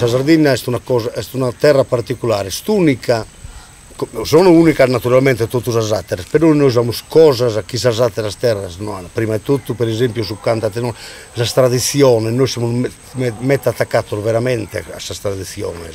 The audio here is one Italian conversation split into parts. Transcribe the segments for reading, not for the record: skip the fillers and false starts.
la Sardegna è una terra particolare, sono unica naturalmente tutte le altre, però noi abbiamo cose che le altre terre non hanno. Prima di tutto, per esempio, su cantate la tradizione, noi siamo molto attaccati veramente a questa tradizione,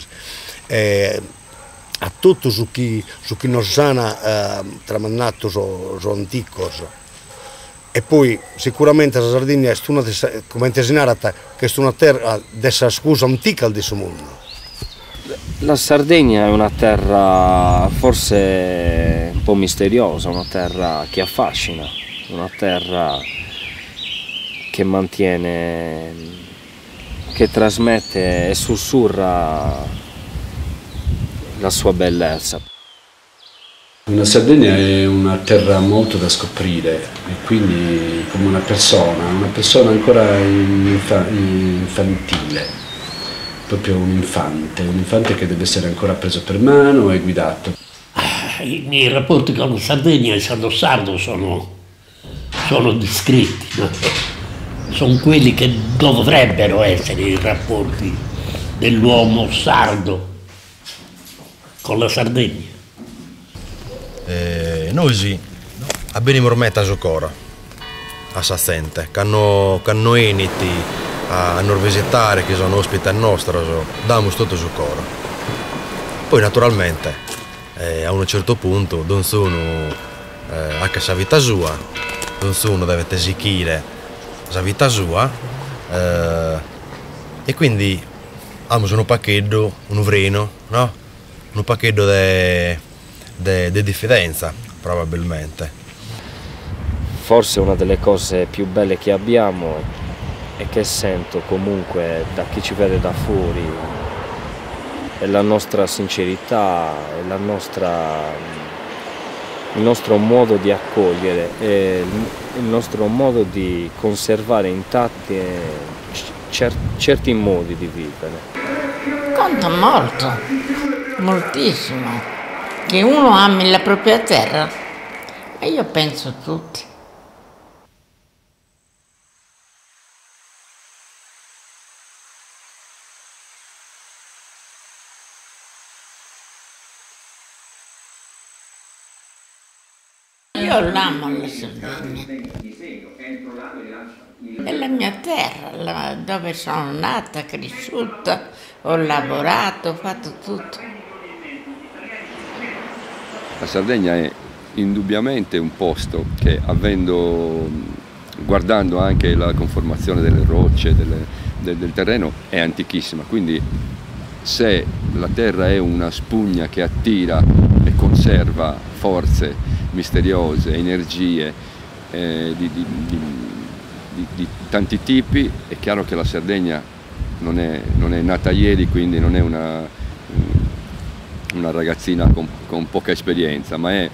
a tutto su chi nos hanno tramandato so anticos. E poi sicuramente la Sardegna è una, come ti che è una terra dessa scusa antica al mondo. La Sardegna è una terra forse un po' misteriosa, una terra che affascina, una terra che mantiene, che trasmette e sussurra la sua bellezza. La Sardegna è una terra molto da scoprire e quindi come una persona ancora infantile, proprio un infante che deve essere ancora preso per mano e guidato. I miei rapporti con la Sardegna e Sardo Sardo sono descritti, no? Sono quelli che dovrebbero essere i rapporti dell'uomo sardo con la Sardegna. Noi sì, abbiamo ormetta ancora a Sassente, che hanno veniti a non visitare, che sono ospiti nostri, diamo tutto ancora. Poi naturalmente a un certo punto non sono a casa vita sua, non sono deve esichire la vita sua e quindi abbiamo un pacchetto, un vreno, no? Un pacchetto di diffidenza, probabilmente. Forse una delle cose più belle che abbiamo e che sento comunque da chi ci vede da fuori è la nostra sincerità, è il nostro modo di accogliere e il nostro modo di conservare intatti certi modi di vivere. Conta molto, moltissimo, che uno ami la propria terra, e io penso a tutti. Io l'amo la Sardegna, è la mia terra, dove sono nata, cresciuta, ho lavorato, ho fatto tutto. La Sardegna è indubbiamente un posto che, guardando anche la conformazione delle rocce, del terreno, è antichissima, quindi se la terra è una spugna che attira e conserva forze misteriose, energie di tanti tipi, è chiaro che la Sardegna non è nata ieri, quindi non è una ragazzina con poca esperienza, ma è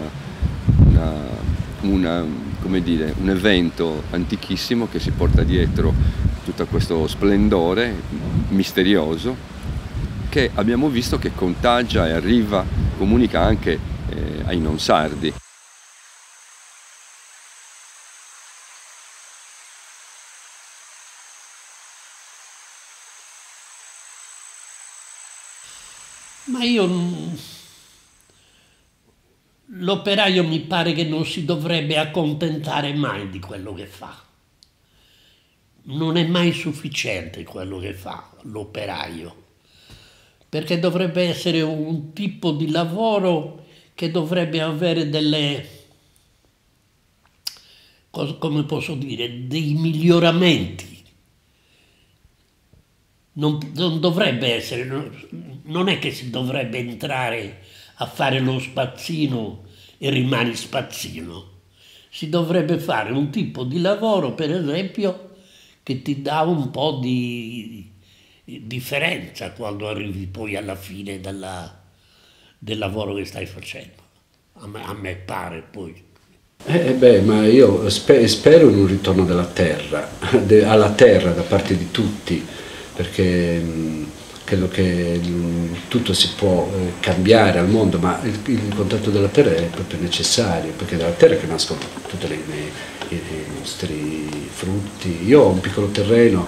come dire, un evento antichissimo che si porta dietro tutto questo splendore misterioso che abbiamo visto che contagia e arriva, comunica anche ai non sardi. Ma l'operaio mi pare che non si dovrebbe accontentare mai di quello che fa. Non è mai sufficiente quello che fa l'operaio, perché dovrebbe essere un tipo di lavoro che dovrebbe avere come posso dire, dei miglioramenti. Non dovrebbe essere, non è che si dovrebbe entrare a fare lo spazzino e rimani spazzino. Si dovrebbe fare un tipo di lavoro, per esempio, che ti dà un po' di differenza quando arrivi poi alla fine del lavoro che stai facendo. A me pare poi. Ma io spero in un ritorno della terra, alla terra da parte di tutti, perché credo che tutto si può cambiare al mondo, ma il contatto della terra è proprio necessario, perché è dalla terra che nascono tutti i nostri frutti. Io ho un piccolo terreno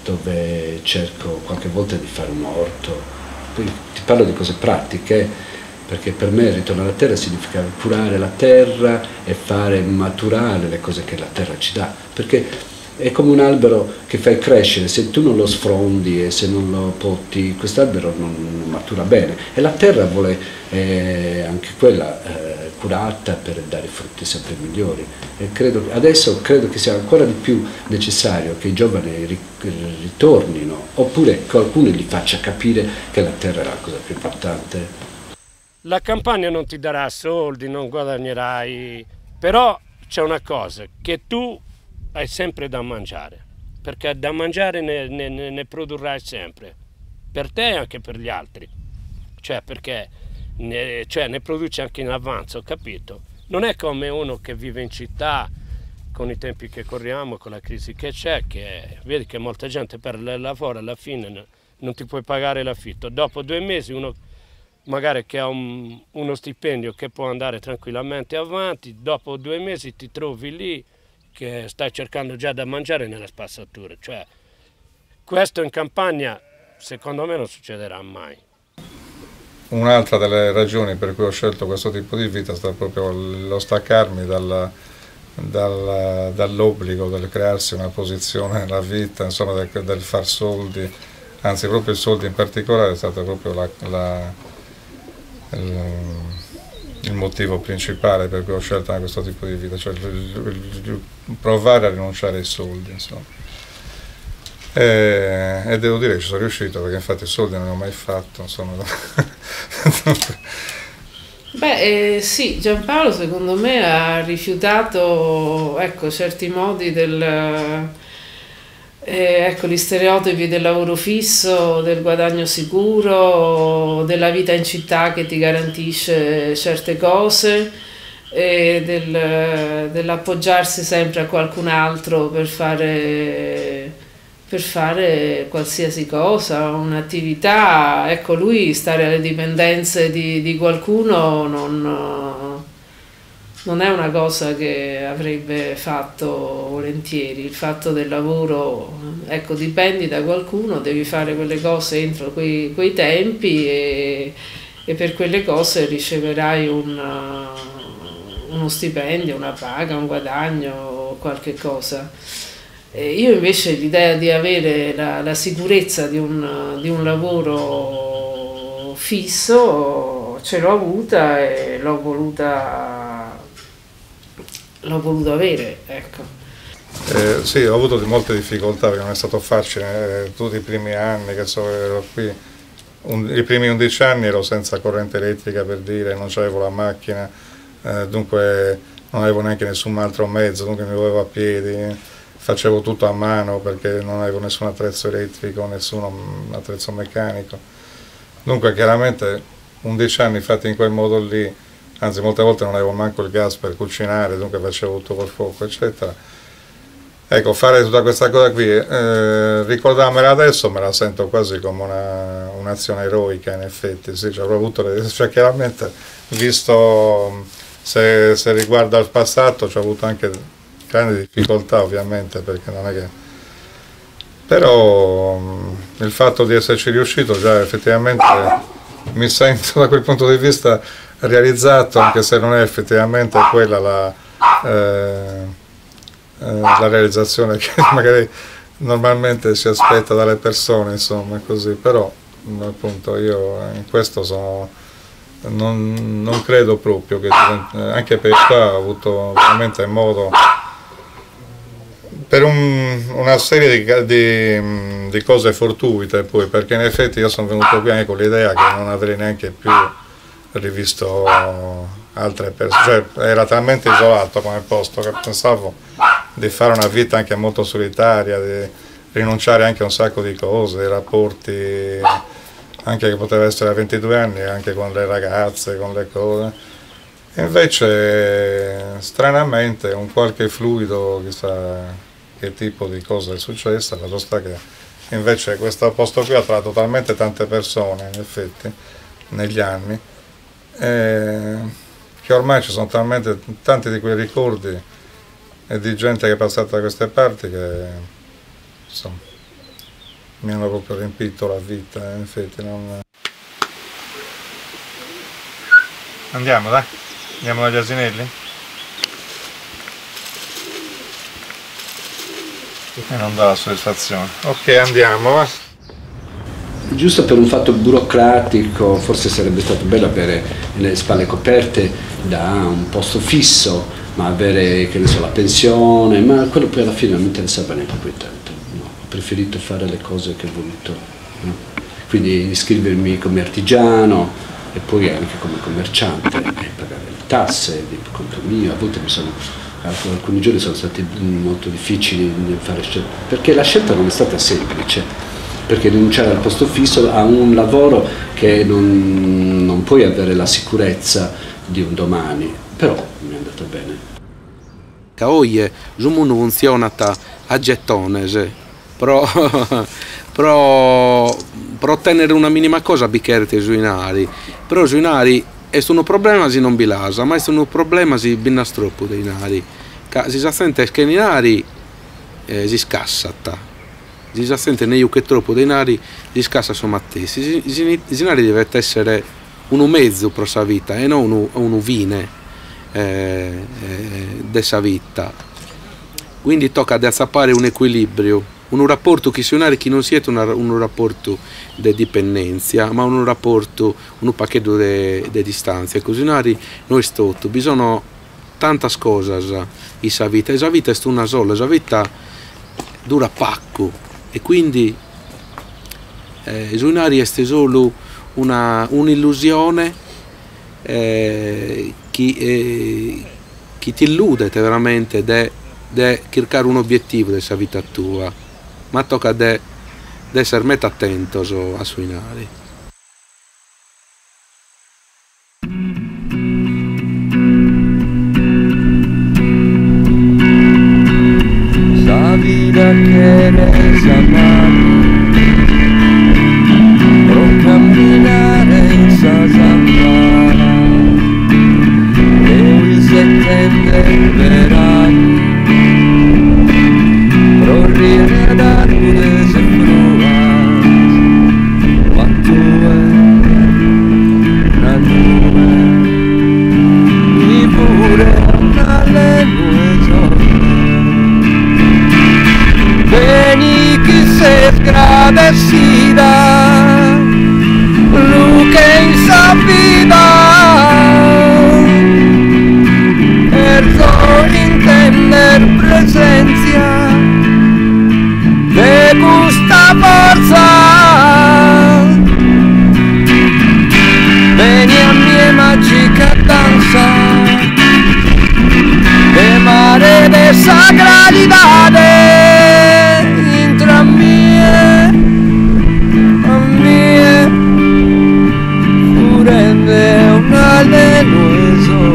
dove cerco qualche volta di fare un orto. Poi ti parlo di cose pratiche, perché per me ritornare alla terra significa curare la terra e fare maturare le cose che la terra ci dà, perché è come un albero che fai crescere, se tu non lo sfrondi e se non lo poti, quest'albero non matura bene, e la terra vuole anche quella curata per dare frutti sempre migliori. E adesso credo che sia ancora di più necessario che i giovani ritornino, oppure qualcuno gli faccia capire che la terra è la cosa più importante. La campagna non ti darà soldi, non guadagnerai, però c'è una cosa, che tu hai sempre da mangiare, perché da mangiare ne produrrai sempre, per te e anche per gli altri, cioè perché ne produci anche in avanzo, capito? Non è come uno che vive in città, con i tempi che corriamo, con la crisi che c'è, che vedi che molta gente per il lavoro alla fine non ti puoi pagare l'affitto, dopo 2 mesi uno magari che ha uno stipendio che può andare tranquillamente avanti, dopo 2 mesi ti trovi lì che stai cercando già da mangiare nella spazzatura, cioè questo in campagna secondo me non succederà mai. Un'altra delle ragioni per cui ho scelto questo tipo di vita è stato proprio lo staccarmi dall'obbligo del crearsi una posizione nella vita, insomma del far soldi, anzi proprio il soldi in particolare è stato proprio il motivo principale per cui ho scelto questo tipo di vita, cioè provare a rinunciare ai soldi, insomma. E devo dire che ci sono riuscito, perché infatti i soldi non ne ho mai fatto, insomma. Beh, sì, Giampaolo secondo me ha rifiutato, ecco, certi modi gli stereotipi del lavoro fisso, del guadagno sicuro, della vita in città che ti garantisce certe cose, e dell'appoggiarsi sempre a qualcun altro per fare qualsiasi cosa, un'attività. Ecco, lui stare alle dipendenze di qualcuno non è una cosa che avrebbe fatto volentieri. Il fatto del lavoro, ecco, dipendi da qualcuno, devi fare quelle cose entro quei tempi e per quelle cose riceverai uno stipendio, una paga, un guadagno, qualche cosa. Io invece l'idea di avere la sicurezza di un lavoro fisso ce l'ho avuta e l'ho voluta avere, ecco. Sì, ho avuto molte difficoltà perché non è stato facile, tutti i primi anni che ero qui, i primi 11 anni ero senza corrente elettrica, per dire, non avevo la macchina, dunque non avevo neanche nessun altro mezzo, dunque mi muovevo a piedi, facevo tutto a mano perché non avevo nessun attrezzo elettrico, nessun attrezzo meccanico. Dunque chiaramente 11 anni fatti in quel modo lì, anzi molte volte non avevo manco il gas per cucinare, dunque facevo tutto col fuoco, eccetera. Ecco, fare tutta questa cosa qui, ricordarmela adesso me la sento quasi come un'azione eroica, in effetti, sì, cioè, cioè chiaramente, visto se riguarda il passato, ho avuto anche grandi difficoltà ovviamente, perché non è che... Però il fatto di esserci riuscito già effettivamente mi sento da quel punto di vista realizzato, anche se non è effettivamente quella la realizzazione che magari normalmente si aspetta dalle persone, insomma, così. Però appunto io in questo non credo proprio che, anche perché qua ho avuto veramente modo per una serie di cose fortuite, poi, perché in effetti io sono venuto qui anche con l'idea che non avrei neanche più rivisto altre persone, cioè era talmente isolato come posto che pensavo di fare una vita anche molto solitaria, di rinunciare anche a un sacco di cose, rapporti anche che poteva essere a 22 anni, anche con le ragazze, con le cose. Invece stranamente un qualche fluido, chissà che tipo di cosa è successa, la sta che invece questo posto qui ha trovato talmente tante persone, in effetti, negli anni, che ormai ci sono talmente tanti di quei ricordi e di gente che è passata da queste parti che insomma mi hanno proprio riempito la vita, in effetti non... Andiamo, dai, andiamo dagli asinelli? E non dà la soddisfazione. Ok, andiamo, va. Giusto per un fatto burocratico, forse sarebbe stato bello avere le spalle coperte da un posto fisso, ma avere, che ne so, la pensione, ma quello poi alla fine non mi interessava neanche poi tanto. No, ho preferito fare le cose che ho voluto. No? Quindi iscrivermi come artigiano e poi anche come commerciante e pagare le tasse di conto mio. A volte alcuni giorni sono stati molto difficili nel fare scelte, perché la scelta non è stata semplice, perché rinunciare al posto fisso a un lavoro che non puoi avere la sicurezza di un domani, però mi è andata bene. Oggi il mondo funziona a gettone, però per ottenere una minima cosa bicchiere sui nari, però sui nari è un problema se non bilasa, ma è un problema se binnas troppo dei nari. Si sente che i nari si scassata, si sente che troppo dei nari si scassa sono stessi. I nari deve essere uno mezzo per la vita e non uno vine della vita. Quindi tocca ad azzappare un equilibrio, un rapporto che sui nari che non sia un rapporto di dipendenza, ma un rapporto, un pacchetto di distanza. Così nari noi stotto, bisogna tante cose in sa vita. E la vita è una sola, la vita dura poco e quindi sui nari è solo un'illusione che ti illude veramente di cercare un obiettivo della vita tua, ma tocca di essere molto attento a sui nari. La vida quieres amar, pro camminare in Sazafara, hoy se tende el verano, pro ríe de árboles e fruas, quanto è una nube, y pure una lengua giorna. Vení que se agradecida, lo que en esa vida erzo entender presencia de gusta forza. Vení a mi magica danza de mare de sagralidades. A mie, pure me una lenueso.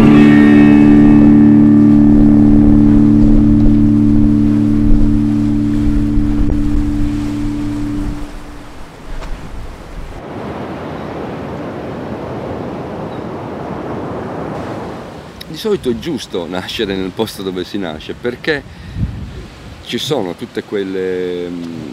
Di solito è giusto nascere nel posto dove si nasce, perché ci sono tutte quelle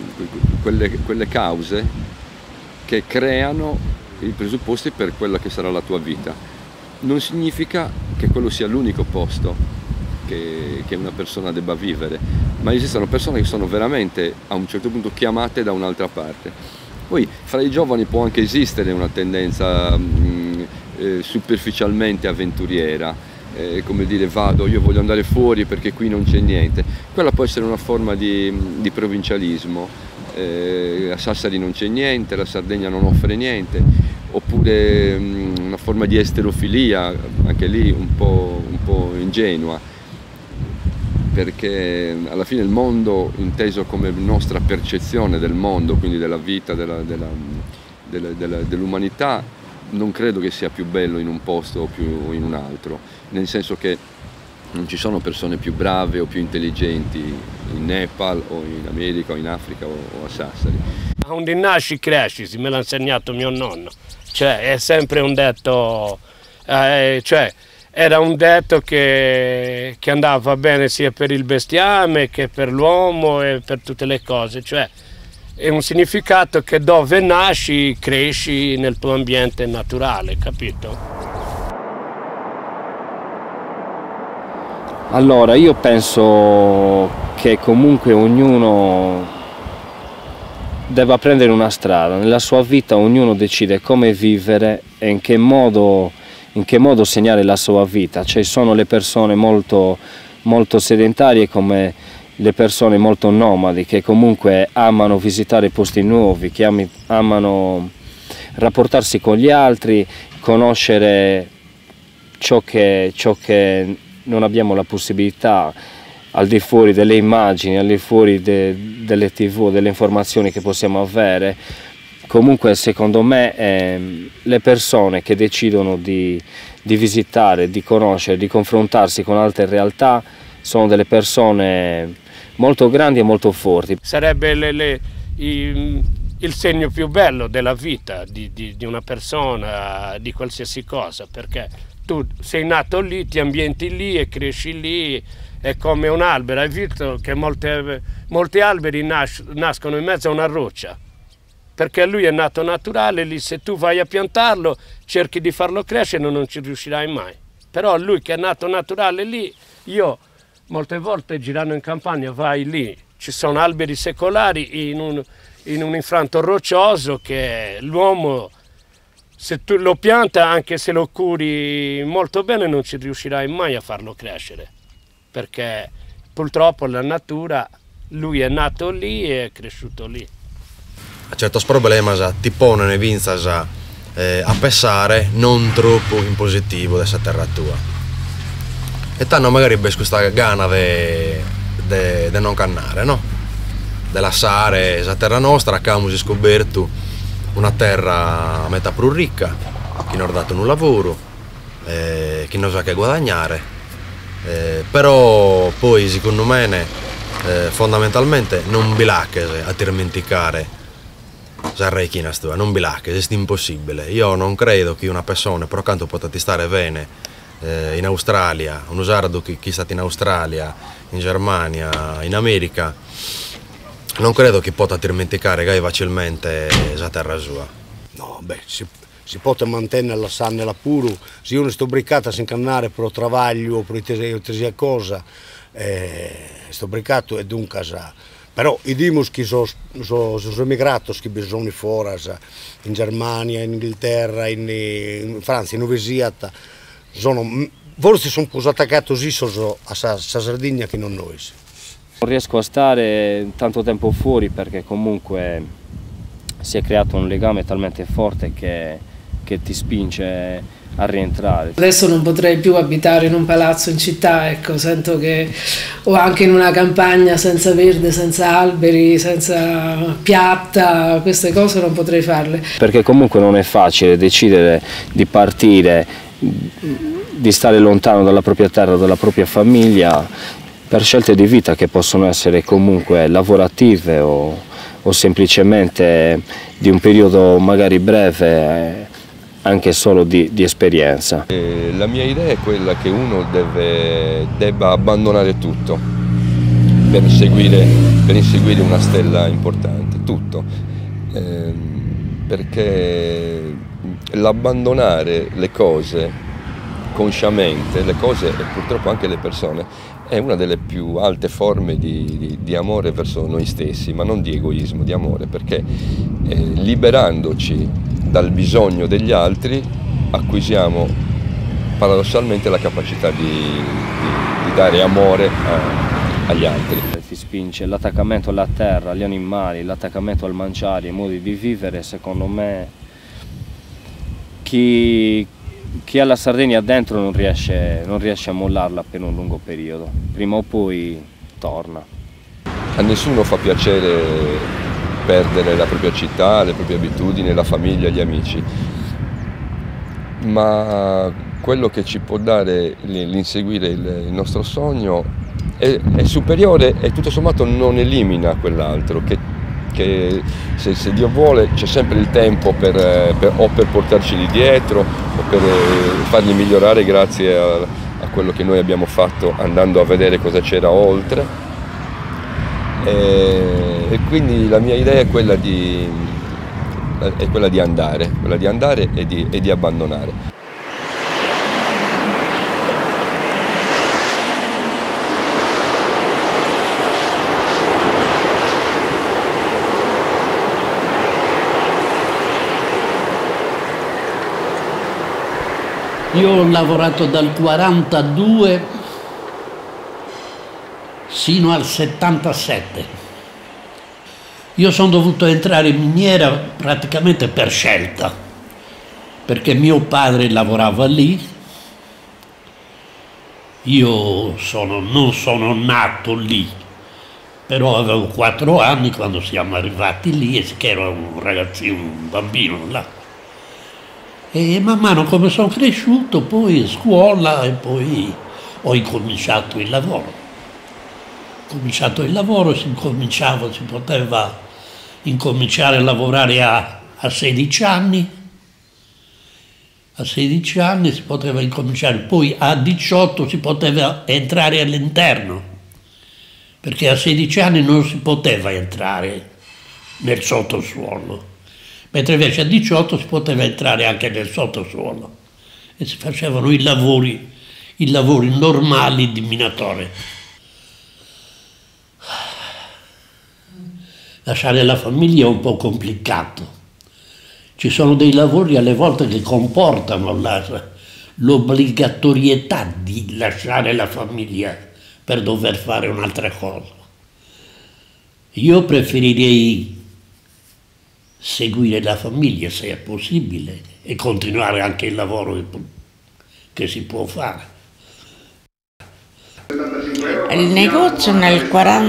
cause che creano i presupposti per quella che sarà la tua vita. Non significa che quello sia l'unico posto che una persona debba vivere, ma esistono persone che sono veramente a un certo punto chiamate da un'altra parte. Poi fra i giovani può anche esistere una tendenza superficialmente avventuriera, come dire io voglio andare fuori perché qui non c'è niente. Quella può essere una forma di provincialismo, a Sassari non c'è niente, la Sardegna non offre niente, oppure una forma di esterofilia, anche lì un po' ingenua, perché alla fine il mondo inteso come nostra percezione del mondo, quindi della vita, dell'umanità, non credo che sia più bello in un posto o più in un altro, nel senso che non ci sono persone più brave o più intelligenti in Nepal o in America o in Africa o a Sassari. Onde nasci cresci, me l'ha insegnato mio nonno, cioè è sempre un detto, cioè era un detto che andava bene sia per il bestiame che per l'uomo e per tutte le cose, cioè è un significato che dove nasci cresci nel tuo ambiente naturale, capito? Allora, io penso che comunque ognuno debba prendere una strada. Nella sua vita ognuno decide come vivere e in che modo segnare la sua vita. Ci sono le persone molto sedentarie come le persone molto nomadi, che comunque amano visitare posti nuovi, che amano rapportarsi con gli altri, conoscere ciò che non abbiamo la possibilità al di fuori delle immagini, al di fuori delle TV, delle informazioni che possiamo avere. Comunque secondo me le persone che decidono di visitare, di conoscere, di confrontarsi con altre realtà sono delle persone molto grandi e molto forti. Sarebbe il segno più bello della vita di una persona, di qualsiasi cosa, perché tu sei nato lì, ti ambienti lì e cresci lì, è come un albero. Hai visto che molti alberi nascono in mezzo a una roccia, perché lui è nato naturale lì. Se tu vai a piantarlo, cerchi di farlo crescere, non ci riuscirai mai. Però lui che è nato naturale lì, io molte volte girando in campagna vai lì, ci sono alberi secolari in un infranto roccioso che l'uomo, se tu lo pianta, anche se lo curi molto bene, non ci riuscirai mai a farlo crescere, perché purtroppo la natura, lui è nato lì e è cresciuto lì. Certos problemas ti pongono vinzas a pensare non troppo in positivo dessa terra tua. E tanto magari per questa gana di non cannare, no? Di lasciare questa terra nostra, che abbiamo scoperto una terra a metà più ricca, che non ha dato un lavoro, che non sa che guadagnare, però poi secondo me fondamentalmente non bilacche a dimenticare Sarrechina stua, non bilacche, è impossibile. Io non credo che una persona, per quanto potete stare bene in Australia, un sardo che è stato in Australia, in Germania, in America, non credo che possa dimenticare che facilmente la terra sua. No, beh, si può mantenere la sanne pure, se uno sta briccata sin cannare per il lavoro o per qualsiasi cosa, sto briccato è dunque sa. Però i dimos che sono emigrati, che bisogna fuori, in Germania, in Inghilterra, in Francia, in Uvesiata, forse sono più attaccati così a Sardegna che non noi. Non riesco a stare tanto tempo fuori perché comunque si è creato un legame talmente forte che ti spinge a rientrare. Adesso non potrei più abitare in un palazzo in città, ecco, sento che, o anche in una campagna senza verde, senza alberi, senza piatta, queste cose non potrei farle. Perché comunque non è facile decidere di partire, di stare lontano dalla propria terra, dalla propria famiglia, per scelte di vita che possono essere comunque lavorative o semplicemente di un periodo magari breve, anche solo di esperienza. La mia idea è quella che uno debba abbandonare tutto per inseguire una stella importante, tutto, perché l'abbandonare le cose consciamente, le cose e purtroppo anche le persone, è una delle più alte forme di amore verso noi stessi, ma non di egoismo, di amore, perché liberandoci dal bisogno degli altri acquisiamo paradossalmente la capacità di dare amore agli altri. Ti spinge l'attaccamento alla terra, agli animali, l'attaccamento al mangiare, ai modi di vivere. Secondo me chi ha la Sardegna dentro non riesce a mollarla per un lungo periodo, prima o poi torna. A nessuno fa piacere perdere la propria città, le proprie abitudini, la famiglia, gli amici, ma quello che ci può dare l'inseguire il nostro sogno è superiore e tutto sommato non elimina quell'altro, che se Dio vuole c'è sempre il tempo o per portarceli dietro o per farli migliorare grazie a quello che noi abbiamo fatto andando a vedere cosa c'era oltre. e quindi la mia idea è quella di andare e di abbandonare. Io ho lavorato dal 42 sino al 77. Io sono dovuto entrare in miniera praticamente per scelta, perché mio padre lavorava lì. Io non sono nato lì, però avevo 4 anni quando siamo arrivati lì e che ero un ragazzino, un bambino là. E man mano come sono cresciuto, poi scuola e poi ho incominciato il lavoro. Si poteva incominciare a lavorare a 16 anni. A 16 anni si poteva incominciare, poi a 18 si poteva entrare all'interno, perché a 16 anni non si poteva entrare nel sottosuolo. Mentre invece a 18 si poteva entrare anche nel sottosuolo e si facevano i lavori normali di minatore. Lasciare la famiglia è un po' complicato. Ci sono dei lavori alle volte che comportano l'obbligatorietà di lasciare la famiglia per dover fare un'altra cosa. Io preferirei seguire la famiglia se è possibile e continuare anche il lavoro che si può fare. Il negozio nel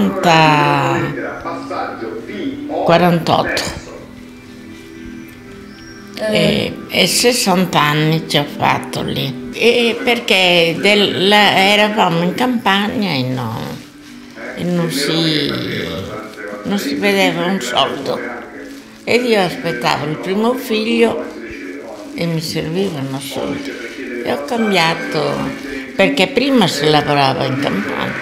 48 e 60 anni ci ho fatto lì, perché eravamo in campagna e non si vedeva un soldo. Ed io aspettavo il primo figlio e mi servivano soldi. E ho cambiato, perché prima si lavorava in campagna.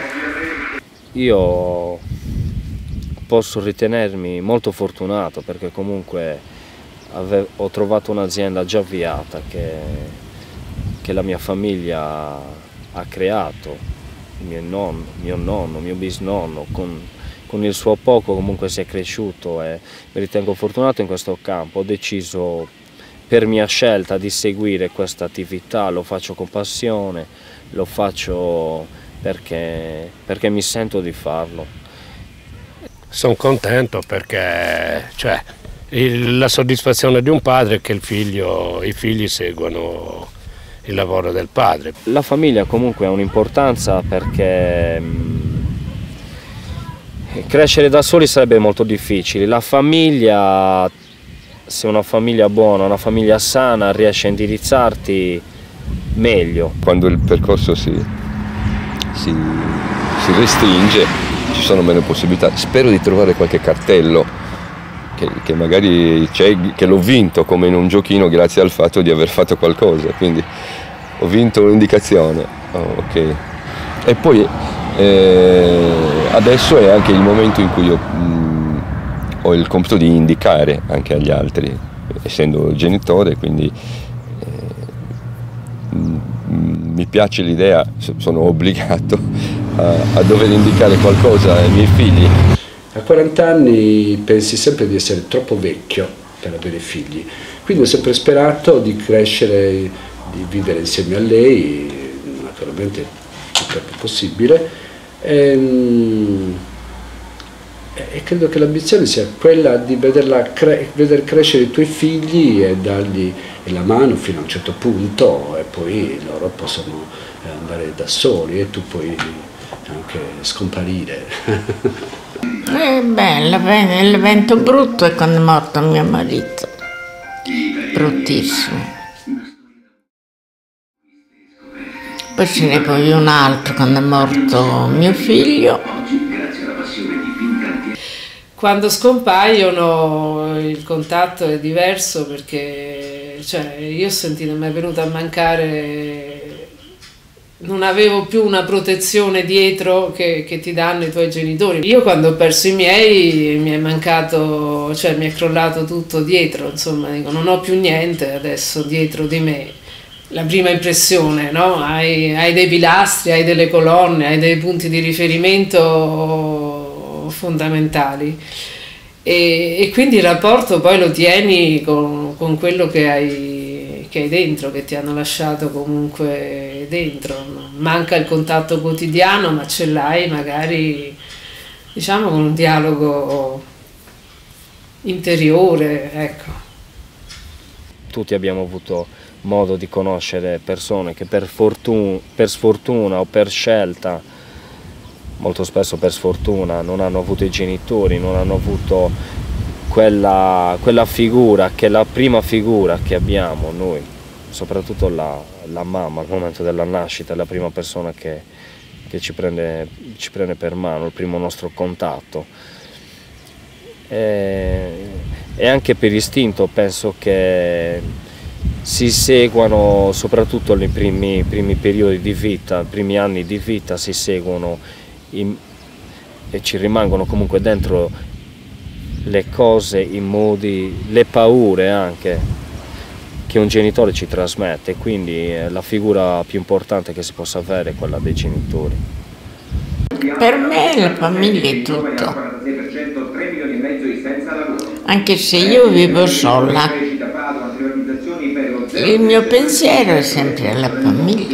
Io posso ritenermi molto fortunato perché comunque ho trovato un'azienda già avviata che la mia famiglia ha creato, mio nonno, mio bisnonno, con il suo poco comunque si è cresciuto e mi ritengo fortunato in questo campo. Ho deciso per mia scelta di seguire questa attività, lo faccio con passione, lo faccio perché mi sento di farlo. Sono contento perché la soddisfazione di un padre è che i figli seguono il lavoro del padre. La famiglia comunque ha un'importanza perché crescere da soli sarebbe molto difficile. La famiglia, se una famiglia buona, una famiglia sana, riesce a indirizzarti meglio. Quando il percorso si restringe ci sono meno possibilità. Spero di trovare qualche cartello che magari c'è, che l'ho vinto come in un giochino grazie al fatto di aver fatto qualcosa, quindi ho vinto un'indicazione. Ok. E poi adesso è anche il momento in cui io ho il compito di indicare anche agli altri, essendo genitore, quindi mi piace l'idea, sono obbligato a dover indicare qualcosa ai miei figli. A 40 anni pensi sempre di essere troppo vecchio per avere figli, quindi ho sempre sperato di crescere, di vivere insieme a lei, naturalmente il più tempo possibile. E credo che l'ambizione sia quella di veder crescere i tuoi figli e dargli la mano fino a un certo punto e poi loro possono andare da soli e tu puoi anche scomparire. L'evento brutto è quando è morto mio marito, bruttissimo. Poi ce n'è poi un altro quando è morto mio figlio. Quando scompaiono il contatto è diverso perché io ho sentito, mi è venuto a mancare non avevo più una protezione dietro che ti danno i tuoi genitori. Io quando ho perso i miei mi è mancato, cioè mi è crollato tutto dietro, insomma, dico, non ho più niente adesso dietro di me. La prima impressione, no? Hai dei pilastri, hai delle colonne, hai dei punti di riferimento fondamentali e quindi il rapporto poi lo tieni con quello che hai dentro, che ti hanno lasciato comunque dentro. Manca il contatto quotidiano, ma ce l'hai magari, diciamo, con un dialogo interiore, ecco. Tutti abbiamo avuto modo di conoscere persone che per sfortuna o per scelta, molto spesso per sfortuna, non hanno avuto i genitori, non hanno avuto quella figura, che è la prima figura che abbiamo noi, soprattutto la mamma al momento della nascita, è la prima persona che ci prende per mano, il primo nostro contatto. E anche per istinto penso che si seguono, soprattutto nei primi periodi di vita, i primi anni di vita, si seguono e ci rimangono comunque dentro le cose, i modi, le paure anche che un genitore ci trasmette, quindi la figura più importante che si possa avere è quella dei genitori. Per me la famiglia è tutto, anche se io vivo sola, il mio pensiero è sempre alla famiglia.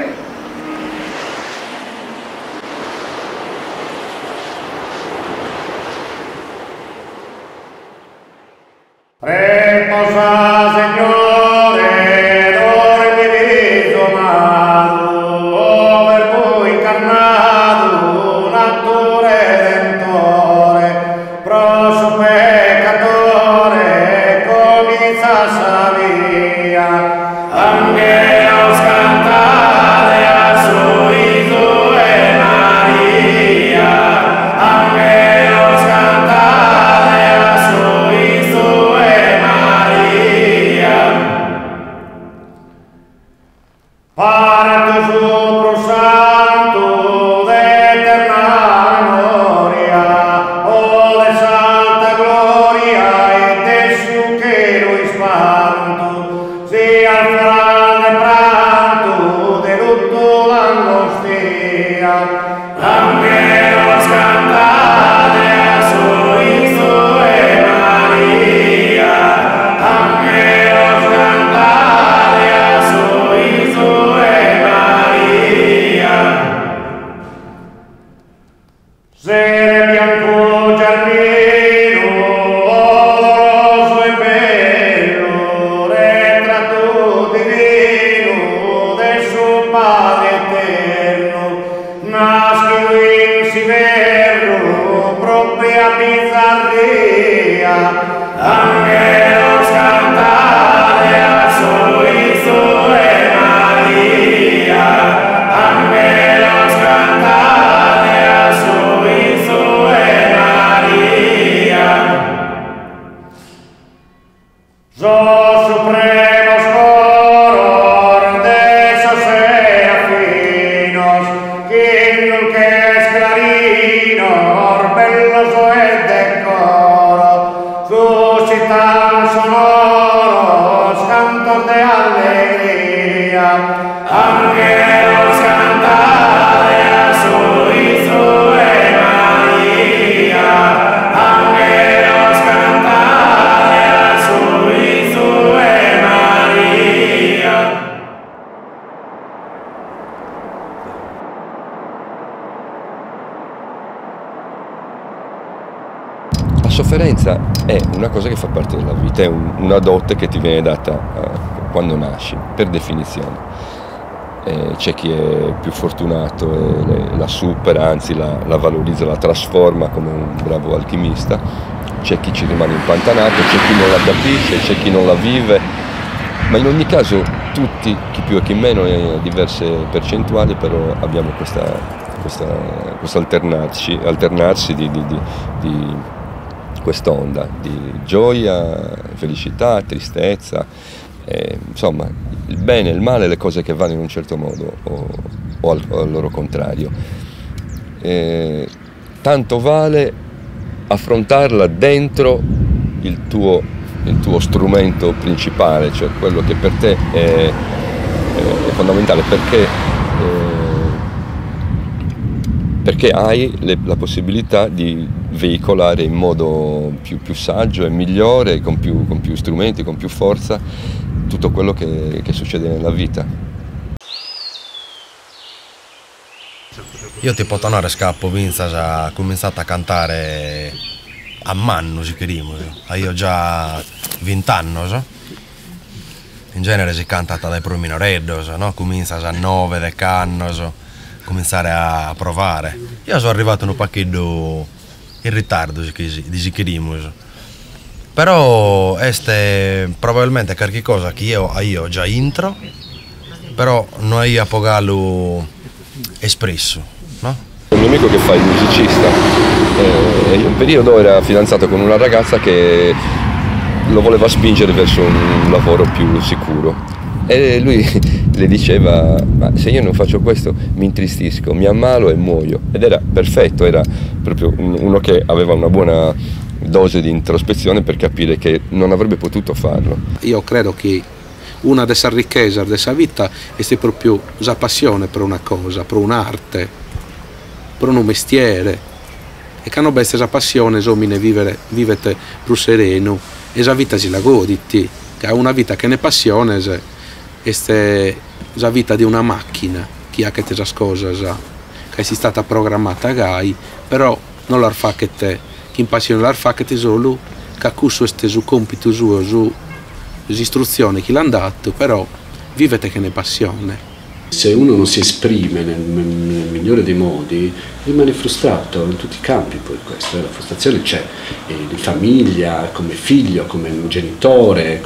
Reposa, Signore, dormi risonato, over cui incarnato, nato redentore, proso peccatore, comincia sa via, angelos cantate a suizo e Maria, angelos cantate a suizo e Para tu sopro santo d'eterna memoria, o de santa gloria e de su chero espanto, sia al frane pranto de lutto l'angostia, angelos cantate a suizo e Maria, angelos cantate a suizo e Maria. Sere bianco giardino, odoroso e bello, ritratto divino del suo Padre eterno, nasce in Siverno, propria bizzarria, angelos cantate a suizo e Maria, angelos cantate a suizo e Maria. So supremo scoror de esos serafinos, quien nunca es clarinor, belloso e decoro, suscitan sonoros cantos de alegría, angelos cantate a suizo e Maria, angelos cantate a suizo e Maria. La sofferenza è una cosa che fa parte della vita, è una dote che ti viene data quando nasci, per definizione. C'è chi è più fortunato e la supera, anzi la valorizza, la trasforma come un bravo alchimista, c'è chi ci rimane impantanato, c'è chi non la capisce, c'è chi non la vive, ma in ogni caso tutti, chi più e chi meno, in diverse percentuali, però abbiamo questo alternarsi di quest'onda di gioia, felicità, tristezza, insomma il bene, il male, le cose che vanno in un certo modo o o al loro contrario. Tanto vale affrontarla dentro il tuo strumento principale, cioè quello che per te è fondamentale, perché hai la possibilità di veicolare in modo più saggio e migliore, con più strumenti, con più forza, tutto quello che succede nella vita. Io tipo tornare a scappo, ho cominciato a cantare a manno, si chiama, io già 20 anni, in genere si canta dai primi noreddos, no? Comincia a 9, 10 anni, cominciare a provare. Io sono arrivato un pochino in ritardo, si chiama, però è probabilmente qualche cosa che io già intro, però non ho a pogarlo espresso, no? Un mio amico che fa il musicista, in un periodo era fidanzato con una ragazza che lo voleva spingere verso un lavoro più sicuro e lui le diceva: ma se io non faccio questo mi intristisco, mi ammalo e muoio. Ed era perfetto, era proprio uno che aveva una buona dose di introspezione per capire che non avrebbe potuto farlo. Io credo che una delle ricchezze della vita è proprio la passione per una cosa, per un'arte, per un mestiere, e che hanno questa passione somine vivete più sereno e la vita si la goditi, che è una vita che ne passione è la vita di una macchina che ha queste cose che è stata programmata a gai, però non la fa che te, che in passione la fa che te solo che ha cusso su compito suo, su istruzioni che l'hanno dato, però vivete che ne passione. Se uno non si esprime nel migliore dei modi, rimane frustrato in tutti i campi. Poi questa la frustrazione c'è in famiglia, come figlio, come genitore,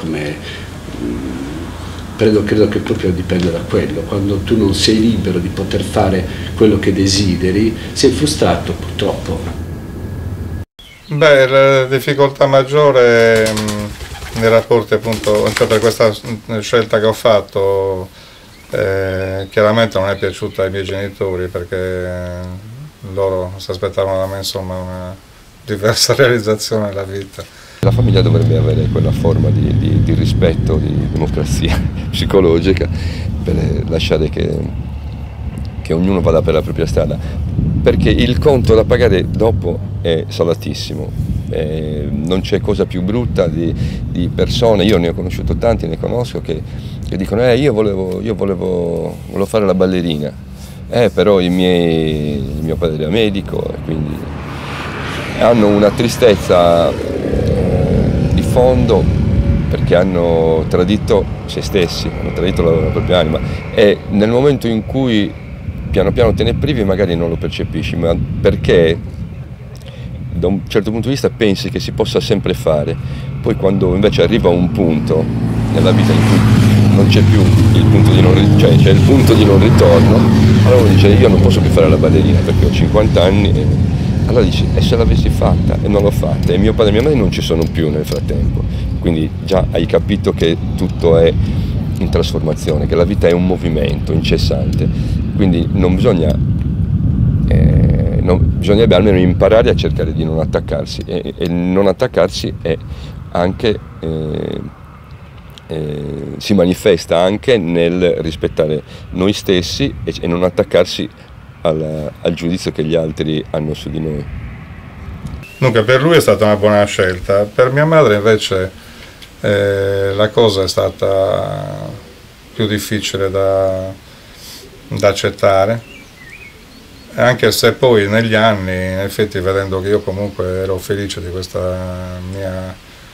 credo che proprio dipenda da quello. Quando tu non sei libero di poter fare quello che desideri, sei frustrato purtroppo. Beh, la difficoltà maggiore nei rapporti, appunto, cioè per questa scelta che ho fatto, chiaramente non è piaciuta ai miei genitori, perché loro si aspettavano da me, insomma, una diversa realizzazione della vita. La famiglia dovrebbe avere quella forma di rispetto, di democrazia psicologica, per lasciare che ognuno vada per la propria strada, perché il conto da pagare dopo è salatissimo. Non c'è cosa più brutta di persone, io ne ho conosciuto tanti, ne conosco, che dicono io volevo fare la ballerina, però mio padre era medico, e quindi hanno una tristezza di fondo, perché hanno tradito se stessi, hanno tradito la propria anima, e nel momento in cui piano piano te ne privi magari non lo percepisci, ma perché da un certo punto di vista pensi che si possa sempre fare, poi quando invece arriva un punto nella vita in cui non c'è più il punto di non ritorno, cioè c'è il punto di non ritorno, allora uno dice io non posso più fare la ballerina perché ho 50 anni, allora dici e se l'avessi fatta, e non l'ho fatta, e mio padre e mia madre non ci sono più nel frattempo, quindi già hai capito che tutto è in trasformazione, che la vita è un movimento incessante, quindi non bisognerebbe almeno imparare a cercare di non attaccarsi, e non attaccarsi è anche si manifesta anche nel rispettare noi stessi e non attaccarsi al giudizio che gli altri hanno su di noi. Dunque, per lui è stata una buona scelta, per mia madre invece la cosa è stata più difficile da accettare, anche se poi negli anni, in effetti, vedendo che io comunque ero felice di questa mia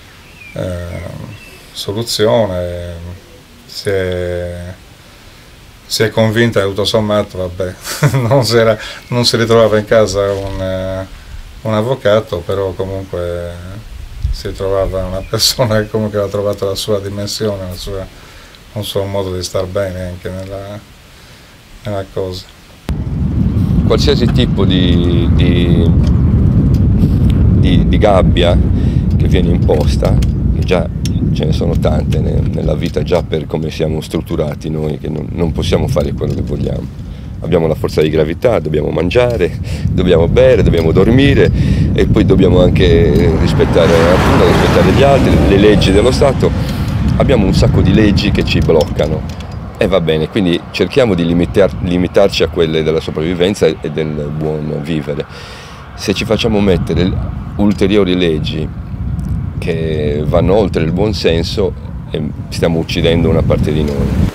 soluzione, si è convinta che tutto sommato, vabbè, non si ritrovava in casa un avvocato, però comunque si trovava una persona che comunque aveva trovato la sua dimensione, un suo modo di star bene anche nella cosa. Qualsiasi tipo di gabbia che viene imposta, che già ce ne sono tante nella vita, già per come siamo strutturati noi, che non possiamo fare quello che vogliamo, abbiamo la forza di gravità, dobbiamo mangiare, dobbiamo bere, dobbiamo dormire e poi dobbiamo anche rispettare la natura, rispettare gli altri, le leggi dello Stato. Abbiamo un sacco di leggi che ci bloccano e va bene, quindi cerchiamo di limitarci a quelle della sopravvivenza e del buon vivere. Se ci facciamo mettere ulteriori leggi che vanno oltre il buon senso, stiamo uccidendo una parte di noi.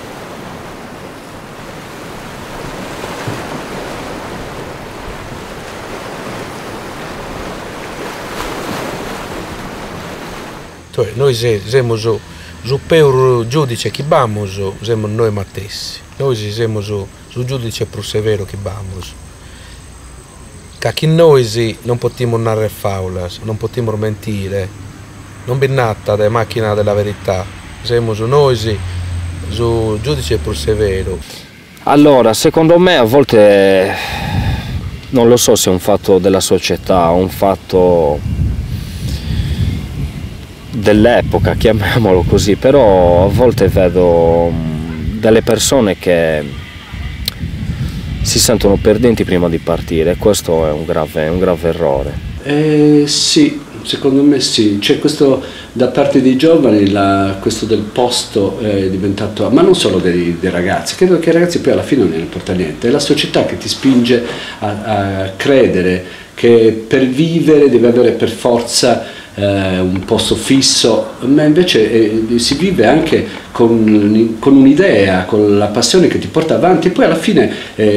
Noi siamo il più giudice che abbiamo, siamo noi stessi. Noi siamo il giudice più severo che abbiamo. Che noi non possiamo narrare faule, non possiamo mentire, non binata della macchina della verità. Siamo noi il giudice più severo. Allora, secondo me a volte non lo so se è un fatto della società o un fatto dell'epoca, chiamiamolo così, però a volte vedo delle persone che si sentono perdenti prima di partire, questo è un grave errore. Sì, secondo me sì, c'è questo da parte dei giovani, questo del posto è diventato, ma non solo dei ragazzi, credo che ai ragazzi poi alla fine non ne importa niente, è la società che ti spinge a credere che per vivere devi avere per forza un posto fisso, ma invece si vive anche con un'idea, con la passione che ti porta avanti e poi alla fine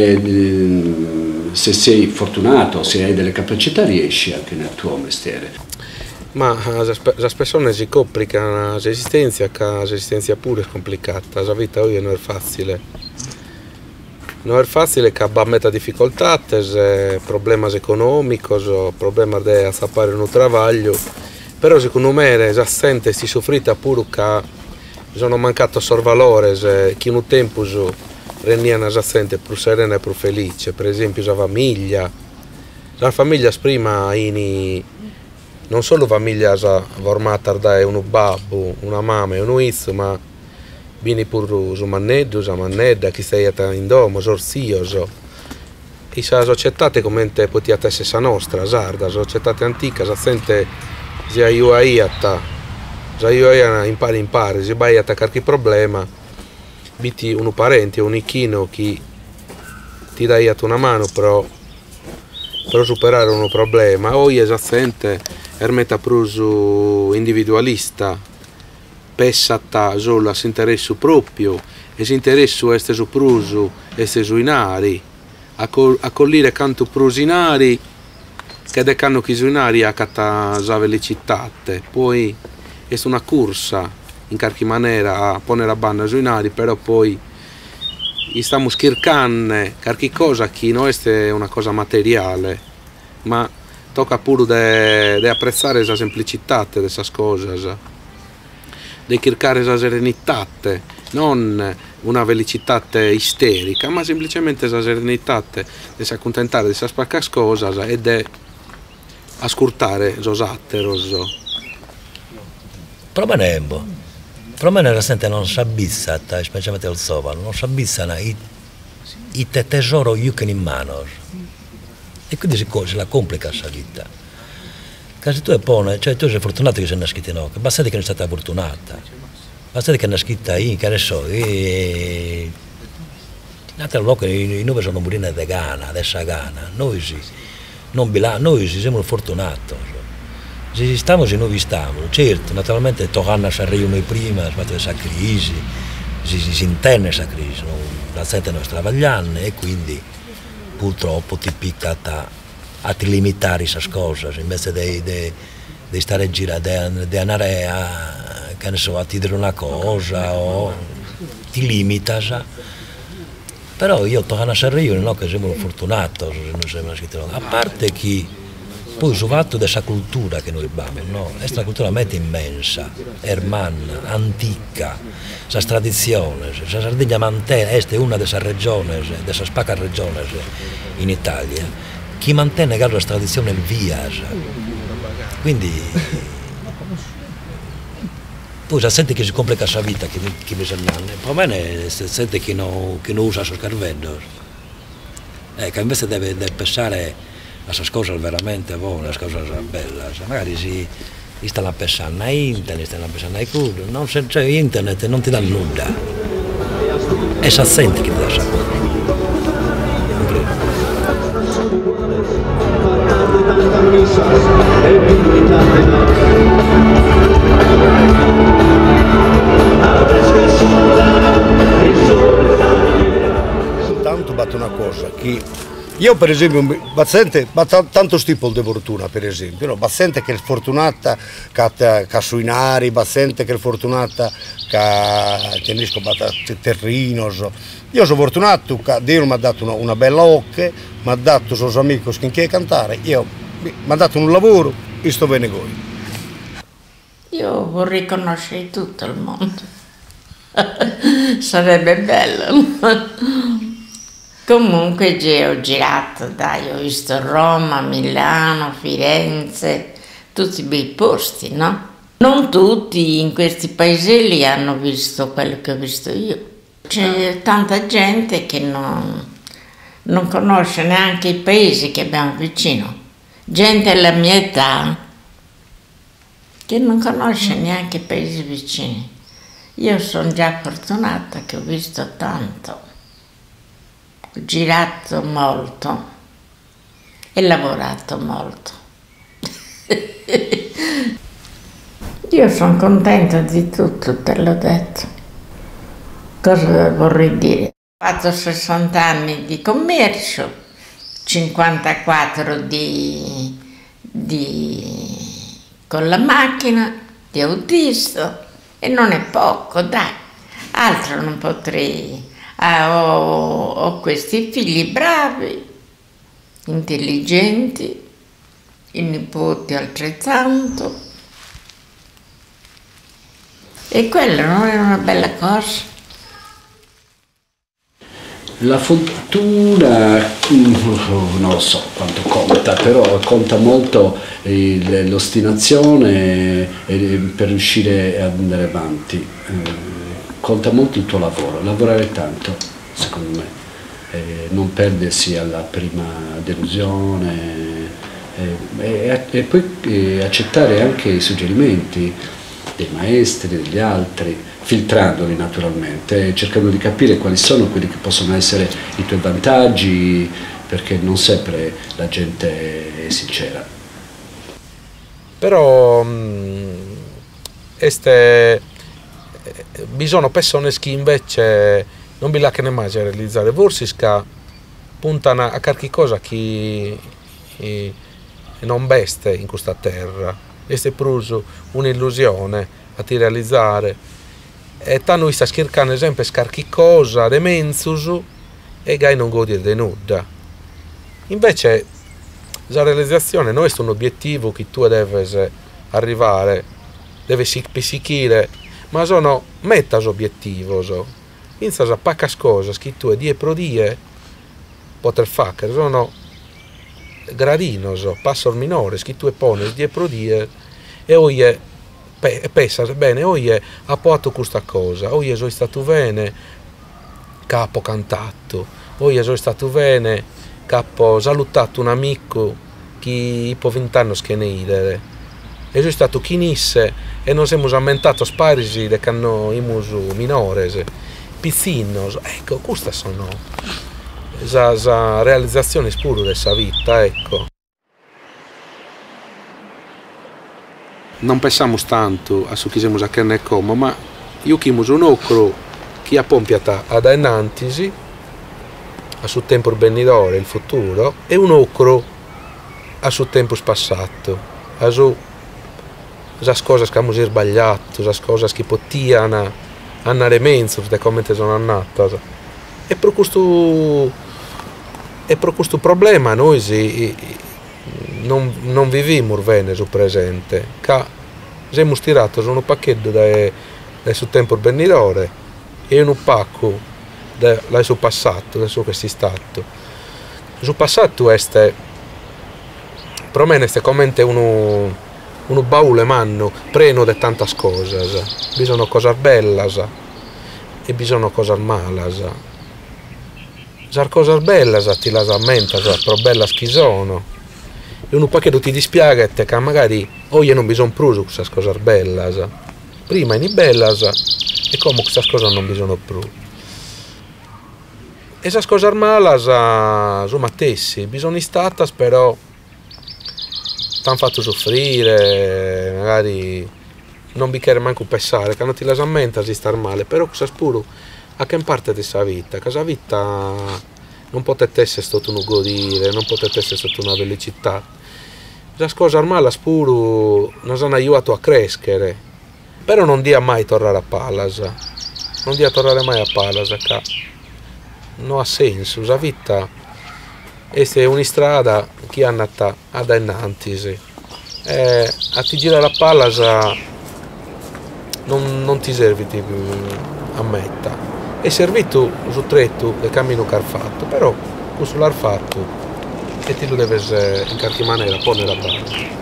se sei fortunato, se hai delle capacità, riesci anche nel tuo mestiere. Ma le persone si complicano l'esistenza, che l'esistenza pure è complicata, la vita oggi non è facile. Non è facile che abbia meta difficoltà, problemi economici, problemi di sapere un lavoro, però secondo me si sente si soffrita pure che sono mancato sorvalore, che in un tempo rendiano si sente più serena e più felice, per esempio la famiglia. La famiglia prima non solo famiglia formata da un babbo, una mamma e un izzo, ma vieni pure su manneddu, su mannedda, chi stai in domo, sorzio. E la società come poteva essere la nostra, la società antica, si sente si aiuta, impari, si vai a qualche problema, vedi un parente, un icchino che ti dà una mano per superare un problema. Oggi si sente ermeta più individualista, pensata solo a interesse proprio, e si interessa essere su prusu, essere su inari, a collire canto prusinari, che decanno chi su inari a cata velocità, poi è una corsa in qualche maniera a ponere a banna su inari, però poi stiamo scherzando qualche cosa che non è una cosa materiale, ma tocca pure di apprezzare la semplicità di queste cose, di cercare la serenità, non una velocità isterica, ma semplicemente la serenità di si accontentare di queste cose e di ascoltare gli altri. Però la gente non si abbissa, specialmente il giovane, non si abbissano i tesori che in mano. E quindi si la complica la vita. Perché se tu tu sei fortunato che sei nascito in Occa, basta che non sei stata fortunata. Basta che non sei nascita in, che ne so, in altro luogo noi sono morire di Ghana, di Sagana, noi sì, noi siamo fortunati. Se stiamo, se noi stiamo, certo, naturalmente toccando a Sanremo noi prima, questa crisi, si intende questa crisi, no? La gente non sta lavorando e quindi purtroppo ti picca a limitare queste cose, invece di stare a girare, di andare che ne so, a ti dire una cosa o ti limita. Però io toccando a Sanremo non che siamo fortunati, a parte che poi sul fatto della cultura che noi abbiamo, no? È una cultura veramente immensa, ermanna, antica, la tradizione, la Sardegna mantiene, è una delle regioni, delle spacca regioni in Italia, che mantiene la tradizione il via. Quindi, poi si sente che si complica la vita, che bisogna, per me si sente che non usa il cervello. Che invece deve pensare a queste cose veramente buone, a queste cose belle. Magari si stanno pensando a internet, stanno pensando ai curi, non c'è internet non ti dà nulla. È si sente che ti dà questa cosa. Soltanto batto una cosa, che io per esempio, tanto tipo di fortuna per esempio, no? Bassente che è fortunata che suinari, bassente che è fortunata che tenisco terreno. Io sono fortunato che Dio mi ha dato una bella occhia, mi ha dato i suoi amici che cantare, mi ha dato un lavoro e sto bene con. Io vorrei conoscere tutto il mondo, sarebbe bello. Comunque ho girato, dai, ho visto Roma, Milano, Firenze, tutti i bei posti, no? Non tutti in questi paeselli hanno visto quello che ho visto io. C'è tanta gente che non conosce neanche i paesi che abbiamo vicino. Gente alla mia età che non conosce neanche i paesi vicini. Io sono già fortunata che ho visto tanto. Ho girato molto e lavorato molto. Io sono contenta di tutto, te l'ho detto. Cosa vorrei dire? Ho fatto 60 anni di commercio, 54 con la macchina, di autista, e non è poco, dai. Altro non potrei. Ho questi figli bravi, intelligenti, i nipoti altrettanto. E quella non è una bella cosa. La fortuna, non so quanto conta, però conta molto l'ostinazione per riuscire ad andare avanti. Conta molto il tuo lavoro, lavorare tanto, secondo me, non perdersi alla prima delusione e poi accettare anche i suggerimenti dei maestri, degli altri, filtrandoli naturalmente, cercando di capire quali sono quelli che possono essere i tuoi vantaggi, perché non sempre la gente è sincera. Però bisogna persone che invece non bisogna mai realizzare, forse puntano a qualche cosa che non veste in questa terra, è pruso un'illusione a ti realizzare, e tanto sta cercando sempre qualche cosa di mensus e gai non godere di nulla. Invece la realizzazione non è un obiettivo che tu devi arrivare, devi psichire, ma sono metas obiettivos, quindi a poche cose che tu dietro die poter fare, sono gradinos, passos minores che tu poni dietro die e oggi pensa bene, oggi ho fatto questa cosa, oggi sono stato bene che ho cantato, oggi sono stato bene che ho salutato un amico che può 20 anni che ne idere, e sono stato chinisse e non siamo ammentato sparisi de canno imus minores, pizzinos, ecco, queste sono la realizzazione pure della vita, ecco. Non pensiamo tanto a su chi siamo a che come, ma io chiamo un ocro che ha pompiata ad enantisi, a suo tempo benidore, il futuro, e un ocro a suo tempo passato, a su le cose che abbiamo sbagliato, le cose che potevano andare meglio da come sono andate. E per questo problema noi non viviamo bene sul presente, che siamo tirati su un pacchetto del suo tempo benidore e un pacco del suo passato, del suo che si è stato. Il suo passato è per me è come un baule manno pieno di tante cose, bisogna cose belle e bisogna cose male. le cose belle ti le ammenta, però belle sono. E un pacchetto ti dispiace che magari oggi non bisogna più di queste cose belle. Prima erano belle e come queste cose non bisogna più. E queste cose male sono stesse, bisogna state però ti hanno fatto soffrire, magari non vi chiede manco pensare, che non ti le ammenta di star male, però questa pure a che parte di questa vita, che questa vita non potete essere stato un godire, non potete essere stata una felicità. Queste cose male pure ci hanno aiutato a crescere, però non dia mai tornare a Pallas, non dia tornare mai a Pallas, che non ha senso, la vita è una strada che è andata ad innanzi, a ti girare a Pallas non ti serve a metta, è servito su tretto il cammino che hai fatto, però questo l'hai fatto e ti lo devi in qualche maniera porre a base.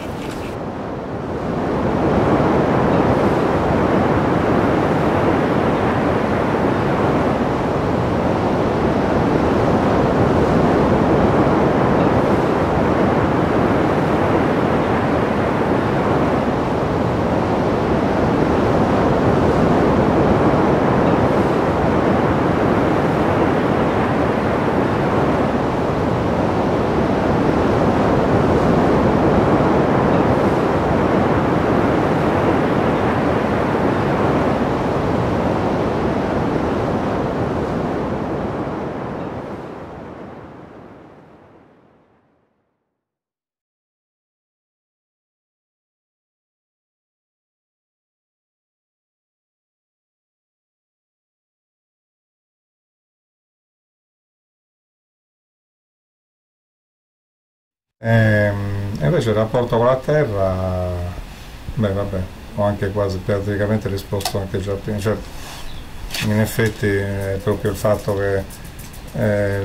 E invece il rapporto con la terra, beh vabbè, ho anche quasi praticamente risposto anche già prima, cioè, in effetti è proprio il fatto che è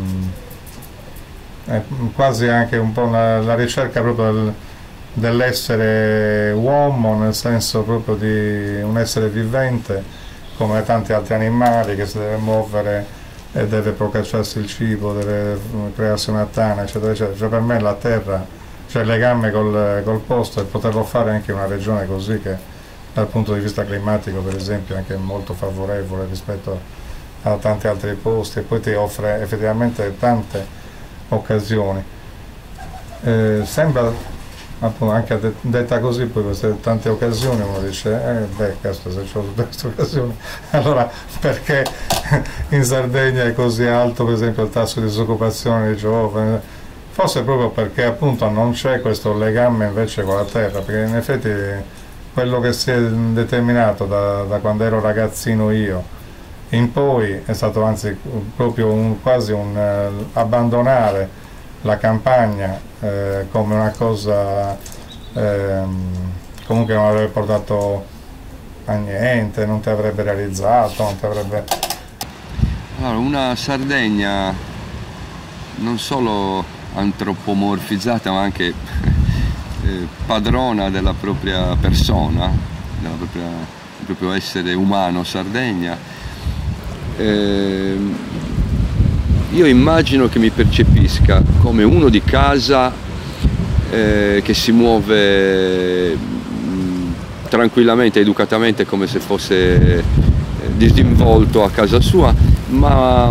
quasi anche un po' la ricerca proprio dell'essere uomo, nel senso proprio di un essere vivente come tanti altri animali che si deve muovere e deve procacciarsi il cibo, deve crearsi una tana, eccetera, eccetera. Cioè per me la terra, cioè il legame col posto e poterlo fare anche in una regione così che dal punto di vista climatico per esempio è anche molto favorevole rispetto a tanti altri posti e poi ti offre effettivamente tante occasioni. Sembra appunto anche detta così, poi queste tante occasioni uno dice beh cazzo, se ho tutte queste occasioni allora perché in Sardegna è così alto per esempio il tasso di disoccupazione dei giovani? Forse proprio perché appunto non c'è questo legame invece con la terra, perché in effetti quello che si è determinato da quando ero ragazzino io in poi è stato anzi proprio quasi un abbandonare la campagna come una cosa comunque non avrebbe portato a niente, non ti avrebbe realizzato, non ti avrebbe... Allora, una Sardegna non solo antropomorfizzata ma anche padrona della propria persona, del proprio essere umano Sardegna. Io immagino che mi percepisca come uno di casa che si muove tranquillamente, educatamente, come se fosse disinvolto a casa sua, ma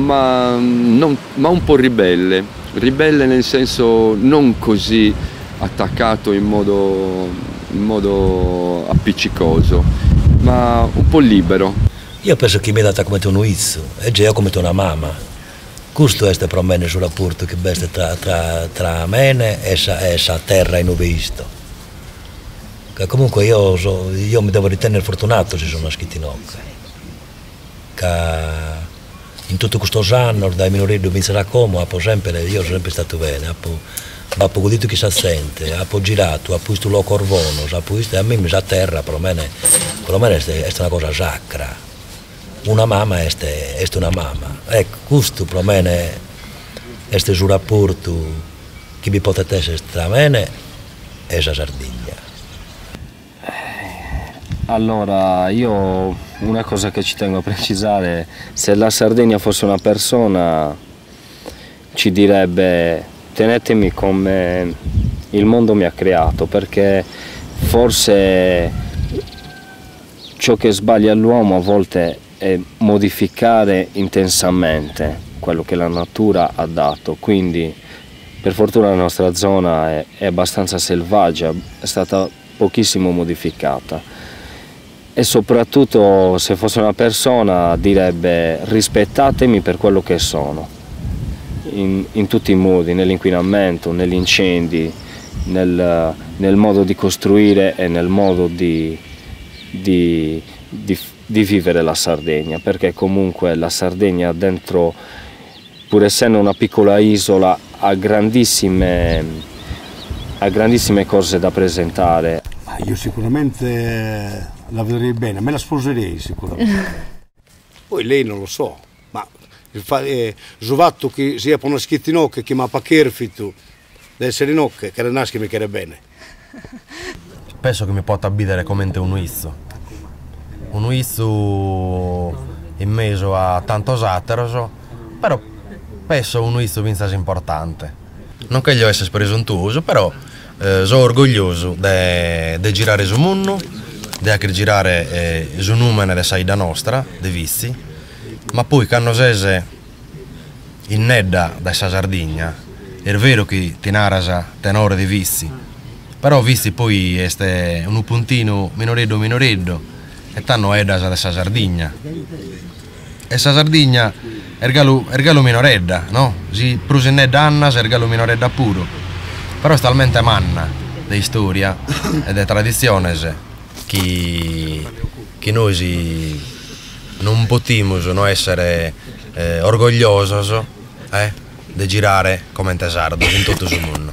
un po' ribelle nel senso non così attaccato in modo appiccicoso, ma un po' libero. Io penso che mi è data come un uizzo, e già come una mamma. Questo è per me il rapporto che beste tra me e la terra in visto. Che comunque io mi devo ritenere fortunato se sono nascito in Occa. Che in tutto questo anno, dai minori di Vincerà Como, io sono sempre stato bene. Ho godito chi si sente, ho girato, ho visto lo corvono, a me la terra per me è una cosa sacra. Una mamma è una mamma. Ecco, questo per me è il rapporto che vi potete essere tra me e la Sardegna. Allora, io una cosa che ci tengo a precisare, se la Sardegna fosse una persona ci direbbe tenetemi come il mondo mi ha creato, perché forse ciò che sbaglia l'uomo a volte è modificare intensamente quello che la natura ha dato, quindi per fortuna la nostra zona è abbastanza selvaggia, è stata pochissimo modificata. E soprattutto se fosse una persona direbbe rispettatemi per quello che sono, in tutti i modi, nell'inquinamento, negli incendi, nel modo di costruire e nel modo di vivere la Sardegna, perché comunque la Sardegna dentro, pur essendo una piccola isola, ha grandissime cose da presentare. Io sicuramente la vedrei bene, me la sposerei sicuramente. Poi lei non lo so, ma il fatto che sia per una schittinocca che mi ha paccherfito deve essere nocche, che renaschi mi chiede bene. Penso che mi possa abitare come un uizzo in mezzo a tantos atteros, però penso un uizzo vinzas importante. Non che io sia presuntuoso, però sono orgoglioso di girare su mondo, di anche girare su numero di saida nostra, di vizi, ma poi quando sei in nedda da Sardegna, è vero che ti narasa tenore di vizi, però vizi poi è un puntino minoreddo, e tanno è da Sardegna. E Sardegna è regalo minoredda, no? Si prusi nedda annas è regalo minoredda puro. Però è talmente manna di storia e di tradizione che noi non possiamo essere orgogliosi di girare come tesardo in tutto il mondo.